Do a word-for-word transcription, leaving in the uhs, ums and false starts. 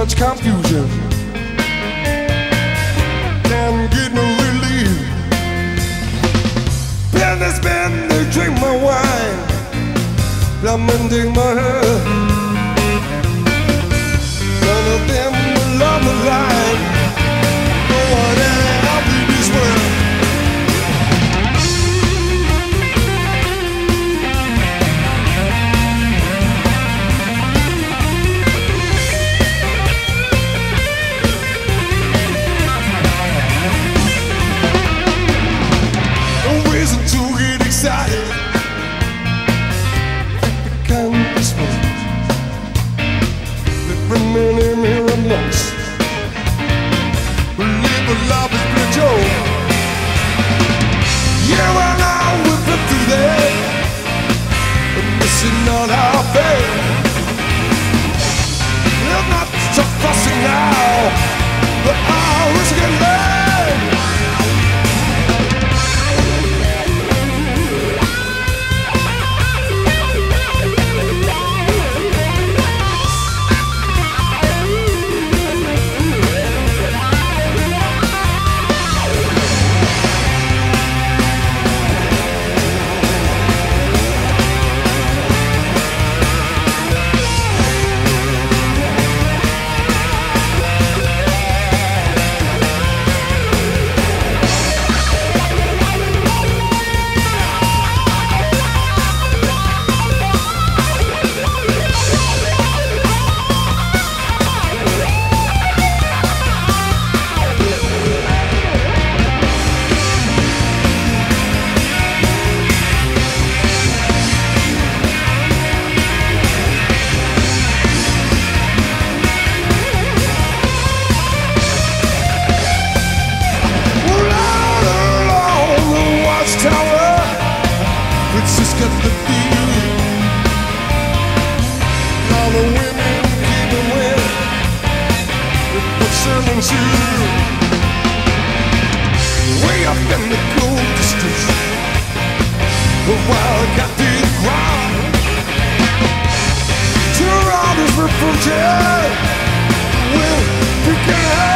much confusion. Can't get no relief. Been this been they drink my wine, lamenting my hair. None of them will love the line. No one else in this world. No reason to get excited. Think the kind of smoke remaining here amongst. Believe the love is pretty joke. You and I will flip through there, but missing on our bed. We're not so fussing now, but I'll risk it later. Watchtower, it's just got the feel. All the women keep away with concerning you. Way up in the cold distance, the wild got the ground. Two rounders reproaches, we're freaking out.